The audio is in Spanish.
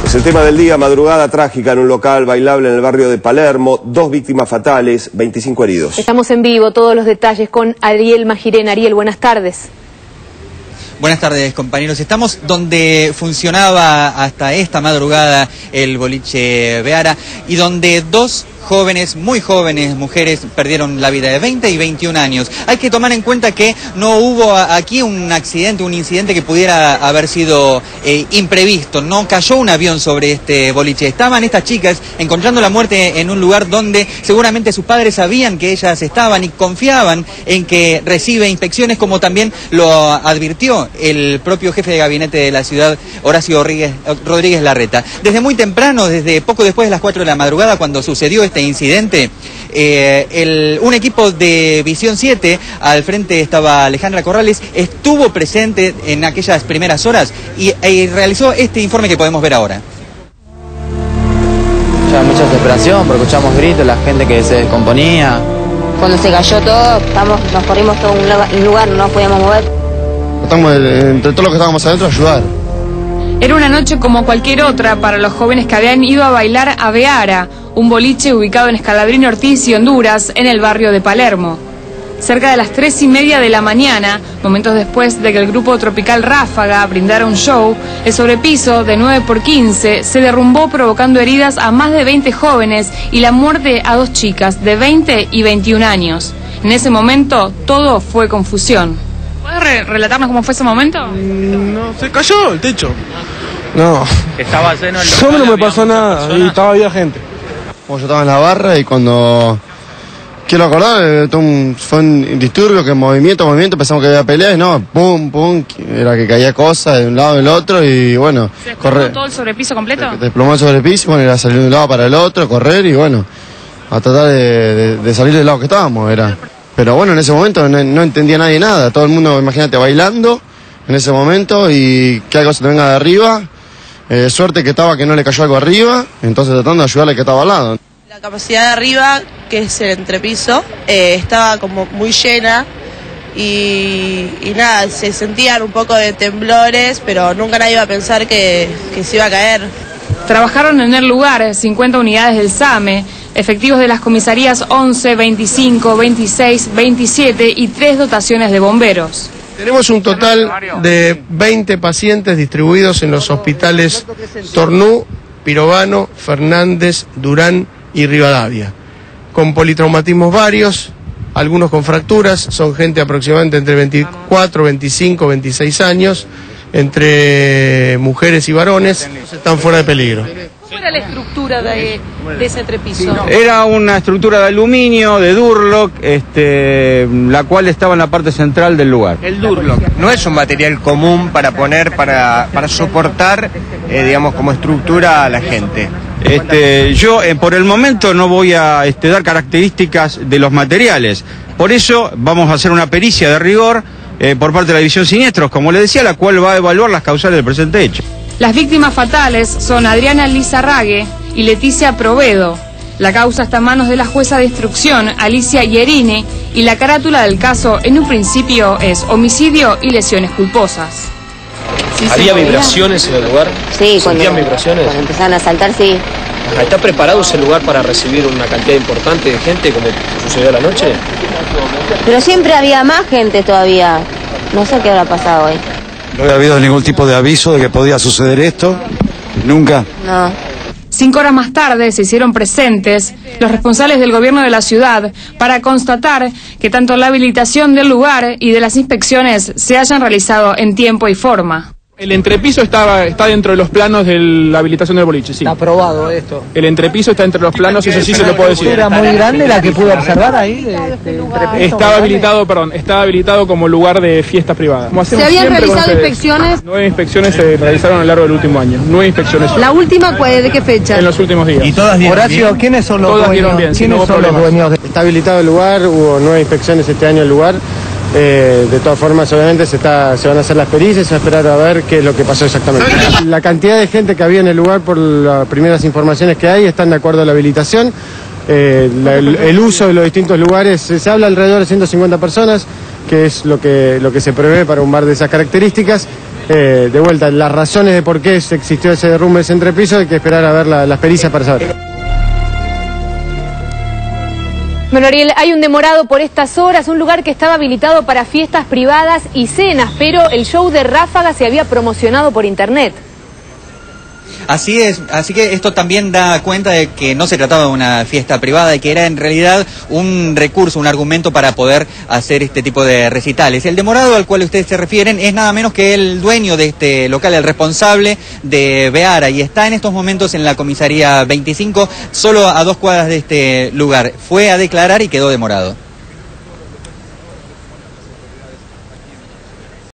Es el tema del día, madrugada trágica en un local bailable en el barrio de Palermo, 2 víctimas fatales, 25 heridos. Estamos en vivo, todos los detalles con Ariel Majirén. Ariel, buenas tardes. Buenas tardes, compañeros. Estamos donde funcionaba hasta esta madrugada el boliche Beara y donde 2 jóvenes, muy jóvenes mujeres perdieron la vida de 20 y 21 años. Hay que tomar en cuenta que no hubo aquí un accidente, un incidente que pudiera haber sido imprevisto. No cayó un avión sobre este boliche. Estaban estas chicas encontrando la muerte en un lugar donde seguramente sus padres sabían que ellas estaban y confiaban en que recibe inspecciones, como también lo advirtió el propio jefe de gabinete de la ciudad, Horacio Rodríguez Larreta. Desde muy temprano, desde poco después de las 4 de la madrugada, cuando sucedió este incidente, un equipo de Visión 7, al frente estaba Alejandra Corrales, estuvo presente en aquellas primeras horas y realizó este informe que podemos ver ahora. Mucha desesperación, porque escuchamos gritos, la gente que se descomponía. Cuando se cayó todo, nos corrimos todo un lugar, no nos podíamos mover. Estamos entre todos los que estábamos adentro a ayudar. Era una noche como cualquier otra para los jóvenes que habían ido a bailar a Beara, un boliche ubicado en Scalabrini Ortiz y Honduras, en el barrio de Palermo. Cerca de las 3:30 de la mañana, momentos después de que el grupo tropical Ráfaga brindara un show, el sobrepiso de 9x15 se derrumbó, provocando heridas a más de 20 jóvenes y la muerte a 2 chicas de 20 y 21 años. En ese momento, todo fue confusión. ¿Puedes relatarnos cómo fue ese momento? No, se cayó el techo. No. Estaba lleno el local. Solo no me pasó nada y había gente. Yo estaba en la barra y cuando... Quiero acordar, fue un disturbio, que movimiento, pensamos que había peleas y no, pum, era que caía cosas de un lado del otro y bueno... ¿Se desplomó todo el sobrepiso completo? Desplomó el sobrepiso, bueno, era salir de un lado para el otro, correr y bueno, a tratar de salir del lado que estábamos, era... Pero bueno, en ese momento no entendía nadie nada, todo el mundo, imagínate, bailando en ese momento y que algo se te venga de arriba, suerte que estaba que no le cayó algo arriba, entonces tratando de ayudarle que estaba al lado. La capacidad de arriba, que es el entrepiso, estaba como muy llena y nada, se sentían un poco de temblores, pero nunca nadie iba a pensar que se iba a caer. Trabajaron en el lugar 50 unidades del SAME, efectivos de las comisarías 11, 25, 26, 27 y 3 dotaciones de bomberos. Tenemos un total de 20 pacientes distribuidos en los hospitales Tornú, Pirovano, Fernández, Durán y Rivadavia, con politraumatismos varios, algunos con fracturas, son gente aproximadamente entre 24, 25, 26 años, entre mujeres y varones, están fuera de peligro. ¿Cómo era la estructura de ese entrepiso? Era una estructura de aluminio, de Durlock, la cual estaba en la parte central del lugar. El Durlock no es un material común para poner, para soportar, digamos, como estructura a la gente. Yo por el momento no voy a dar características de los materiales, por eso vamos a hacer una pericia de rigor por parte de la División Siniestros, como les decía, la cual va a evaluar las causales del presente hecho. Las víctimas fatales son Adriana Lizarrague y Leticia Provedo. La causa está en manos de la jueza de instrucción, Alicia Ierini, y la carátula del caso en un principio es homicidio y lesiones culposas. ¿Había vibraciones en el lugar? Sí, ¿Sentían vibraciones? Cuando empezaron a saltar, sí. ¿Está preparado ese lugar para recibir una cantidad importante de gente como sucedió la noche? Pero siempre había más gente todavía. No sé qué habrá pasado hoy. ¿No había habido ningún tipo de aviso de que podía suceder esto? ¿Nunca? No. 5 horas más tarde se hicieron presentes los responsables del gobierno de la ciudad para constatar que tanto la habilitación del lugar y de las inspecciones se hayan realizado en tiempo y forma. El entrepiso está dentro de los planos de la habilitación del boliche, sí. ¿Está aprobado esto? El entrepiso está entre los planos, eso sí se lo puedo decir. ¿Era muy grande la que pude observar ahí? Estaba habilitado como lugar de fiestas privadas. ¿Se habían realizado inspecciones? 9 inspecciones se realizaron a lo largo del último año. 9 inspecciones. ¿La última de qué fecha? En los últimos días. ¿Y todas vieron Horacio, bien? ¿Quiénes son los todas dueños? Vieron bien, ¿Quiénes son los dueños? Está habilitado el lugar, hubo 9 inspecciones este año el lugar. De todas formas, obviamente, se van a hacer las pericias, se va a esperar a ver qué es lo que pasó exactamente. La cantidad de gente que había en el lugar, por las primeras informaciones que hay, están de acuerdo a la habilitación. El uso de los distintos lugares, se habla alrededor de 150 personas, que es lo que se prevé para un bar de esas características. De vuelta, las razones de por qué se existió ese derrumbe, ese entrepiso, hay que esperar a ver las pericias para saber. Bueno, Ariel, hay un demorado por estas horas, un lugar que estaba habilitado para fiestas privadas y cenas, pero el show de Ráfaga se había promocionado por internet. Así es, así que esto también da cuenta de que no se trataba de una fiesta privada y que era en realidad un recurso, un argumento para poder hacer este tipo de recitales. El demorado al cual ustedes se refieren es nada menos que el dueño de este local, el responsable de Beara, y está en estos momentos en la comisaría 25, solo a 2 cuadras de este lugar. Fue a declarar y quedó demorado.